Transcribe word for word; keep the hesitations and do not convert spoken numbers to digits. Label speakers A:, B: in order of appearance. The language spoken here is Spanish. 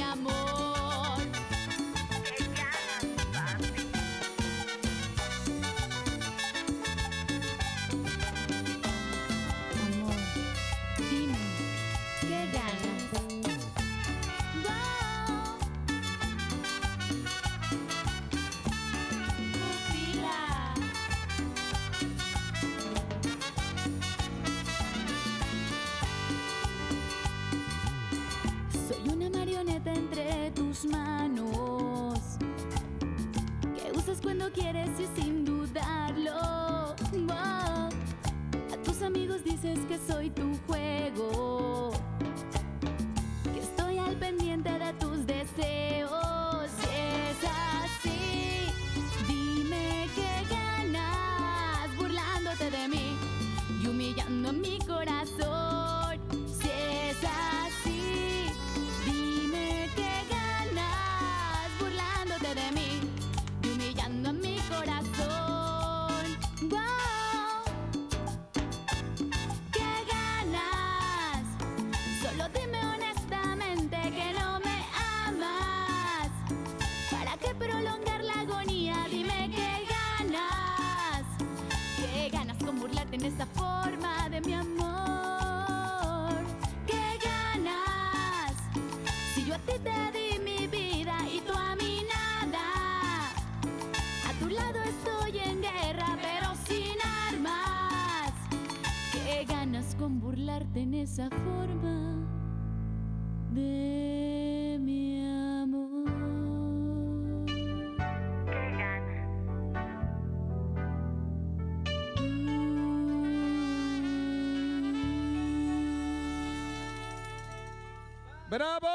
A: amor.
B: Qué ganas, papi.
A: Amor, dime, ¿qué ganas? Wow. Pupila. Soy una marioneta entre tus manos que usas cuando quieres y sin dudarlo. Wow. A tus amigos dices que soy tu juego, que estoy al pendiente de tus deseos. Si es así, dime qué ganas burlándote de mí y humillando mi corazón. Si es así, dime qué ganas burlándote de mí y humillando mi corazón. Wow. ¿Qué ganas? Solo dime honestamente que no me amas. ¿Para qué prolongar la agonía? Dime qué ganas. ¿Qué ganas con burlarte en esa forma de mi amor? ¿Qué ganas? Si yo a ti te di mi vida y tú a mí nada. A tu lado estoy en guerra pero sin armas. ¿Qué ganas con burlarte en esa forma de mi amor?
B: Qué ganas.
C: ¡Bravo!